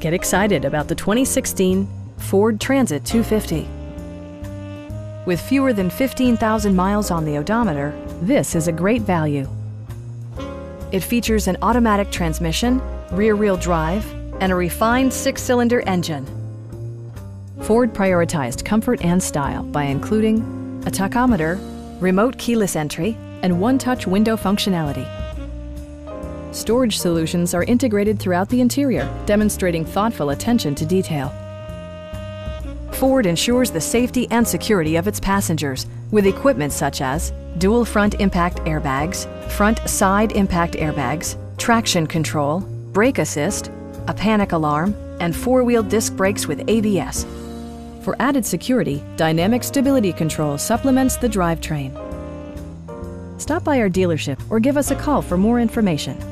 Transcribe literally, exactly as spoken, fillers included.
Get excited about the twenty sixteen Ford Transit two fifty. With fewer than fifteen thousand miles on the odometer, this is a great value. It features an automatic transmission, rear-wheel drive, and a refined six-cylinder engine. Ford prioritized comfort and style by including a tachometer, remote keyless entry, and one-touch window functionality. Storage solutions are integrated throughout the interior, demonstrating thoughtful attention to detail. Ford ensures the safety and security of its passengers with equipment such as dual front impact airbags, front side impact airbags, traction control, brake assist, a panic alarm, and four-wheel disc brakes with A B S. For added security, dynamic stability control supplements the drivetrain. Stop by our dealership or give us a call for more information.